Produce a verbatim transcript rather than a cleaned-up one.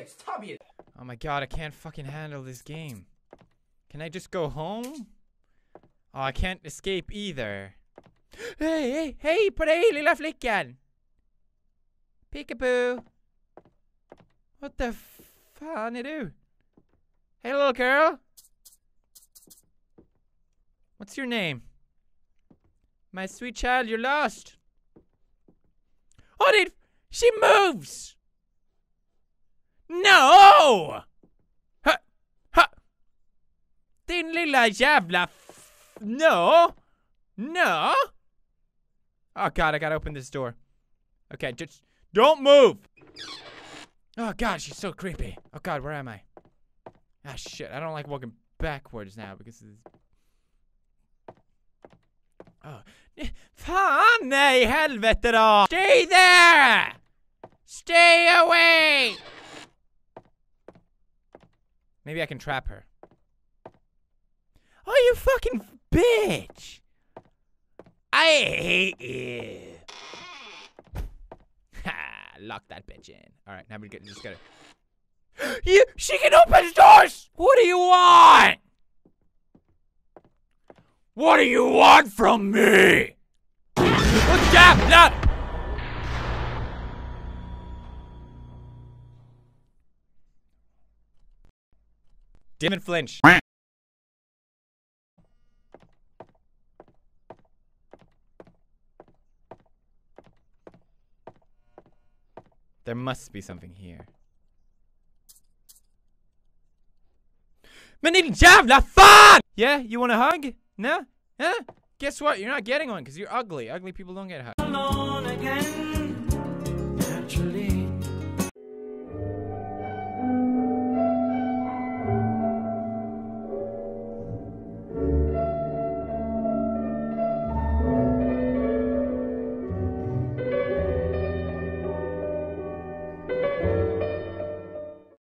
bitch, ta mig! Oh my god, I can't fucking handle this game. Can I just go home? Oh, I can't escape either. Hey, hey, hej på dig lilla flickan! Peekaboo! What the fan är du? Hey little girl! What's your name? My sweet child, you're lost! Oh, did she moves! No! Ha! Ha! Din lilla jävla f No! No! Oh god, I gotta open this door. Okay, just don't move! Oh god, she's so creepy. Oh god, where am I? Ah shit, I don't like walking backwards now because of this. Oh. Fan nej, helvete då! Stay there! Stay away! Maybe I can trap her. Oh, you fucking bitch! I hate you. Ha! Lock that bitch in. Alright, now we get just gotta. You she can open doors! What do you want? What do you want from me? Stop! Stop! Didn't flinch. There must be something here. Men din jävla fan! Yeah, you want a hug? No? Huh? Guess what? You're not getting one because you're ugly. Ugly people don't get hugs.